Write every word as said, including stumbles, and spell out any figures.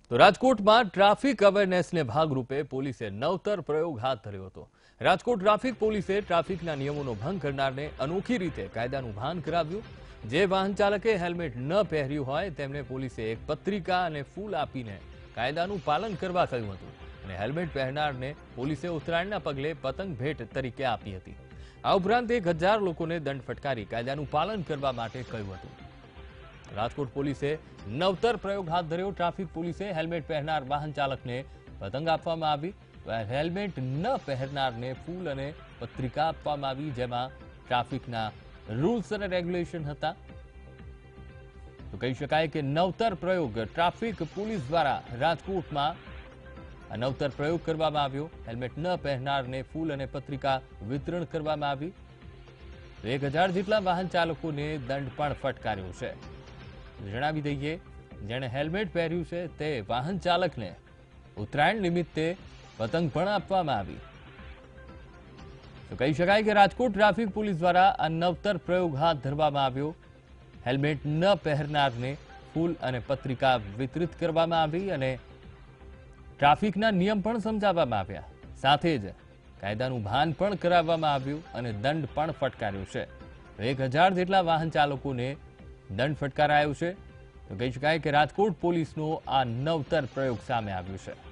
તો રાજકોટમાં ટ્રાફિક અવેરનેસને ભાગરૂપે પોલીસે નવતર પ્રયોગ હાથ ધર્યો હતો। રાજકોટ ટ્રાફિક પોલીસે ટ્રાફિકના નિયમોનો ભંગ કરનારને અનોખી રીતે કાયદાનું ભાન કરાવ્યું। જે વાહન ચાલકે હેલ્મેટ ન પહેર્યું હોય તેમને પોલીસે એક પત્રિકા અને ફૂલ આપીને કાયદાનું પાલન કરવા કહ્યું હતું અને હેલ્મેટ પહેરનારને પોલીસે ઉત્તરાયણના પગલે પતંગ ભેટ તરીકે આપી હતી। આ ઉપરાંત એક હજાર લોકોને દંડ ફટકારી કાયદાનું પાલન કરવા માટે કહ્યું હતું। રાજકોટ પોલીસે નવતર પ્રયોગ હાથ ધર્યો। ટ્રાફિક પોલીસે હેલ્મેટ પહેરનાર વાહન ચાલકને પતંગ આપવામાં આવી, હેલ્મેટ ન પહેરનારને ફૂલ અને પત્રિકા આપવામાં આવી, જેમાં ટ્રાફિકના રૂલ્સ અને રેગ્યુલેશન હતા। તો કહી શકાય કે નવતર પ્રયોગ ટ્રાફિક પોલીસ દ્વારા રાજકોટમાં નવતર પ્રયોગ કરવામાં આવ્યો। હેલ્મેટ ન પહેરનારને ફૂલ અને પત્રિકા વિતરણ કરવામાં આવી। એક હજાર જેટલા વાહન ચાલકોને દંડ પણ ફટકાર્યો છે। જણાવી દઈએ, જેણે હેલ્મેટ પહેર્યું છે તે વાહન ચાલકને ઉત્તરાયણ નિમિત્તે પતંગ પણ આપવામાં આવી। તો કહી શકાય કે રાજકોટ ટ્રાફિક પોલીસ દ્વારા આ નવતર પ્રયોગ હાથ ધરવામાં આવ્યો। હેલ્મેટ ન પહેરનારને ફૂલ અને પત્રિકા વિતરિત કરવામાં આવી અને ટ્રાફિકના નિયમ પણ સમજાવવામાં આવ્યા, સાથે જ કાયદાનું ભાન પણ કરાવવામાં આવ્યું અને દંડ પણ ફટકાર્યો છે। એક હજાર જેટલા વાહન ચાલકોને દંડ ફટકારાયો છે। તો કહી શકાય કે રાજકોટ પોલીસનો આ નવતર પ્રયોગ સામે આવ્યો છે।